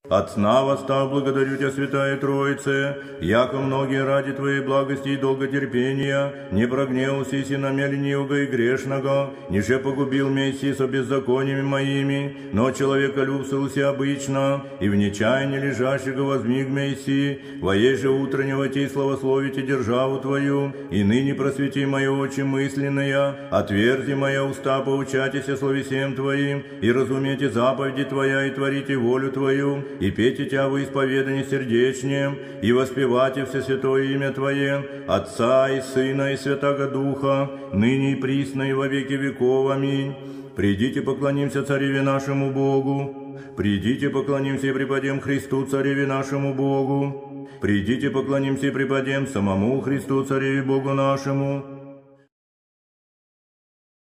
От сна восстав, благодарю Тебя, Святая Троице, яко многие ради Твоей благости и долготерпения не прогневался и на меня ленивого и грешного, ниже погубил меня со беззакониями моими, но человеколюбствовался обычно, и в нечаянии лежащего возмиг меня, воей же утреннего Ти славословите державу Твою, и ныне просвети мои очи мысленные, отверзи моя уста, поучайтеся словесем Твоим, и разумейте заповеди Твоя, и творите волю Твою, и пейте Тебя во исповедании сердечнем, и воспевайте все святое имя Твое, Отца и Сына и Святаго Духа, ныне и присно и во веки веков. Аминь. Придите, поклонимся Цареве нашему Богу. Придите, поклонимся и преподем Христу, Цареве нашему Богу. Придите, поклонимся и преподем самому Христу, Цареве Богу нашему.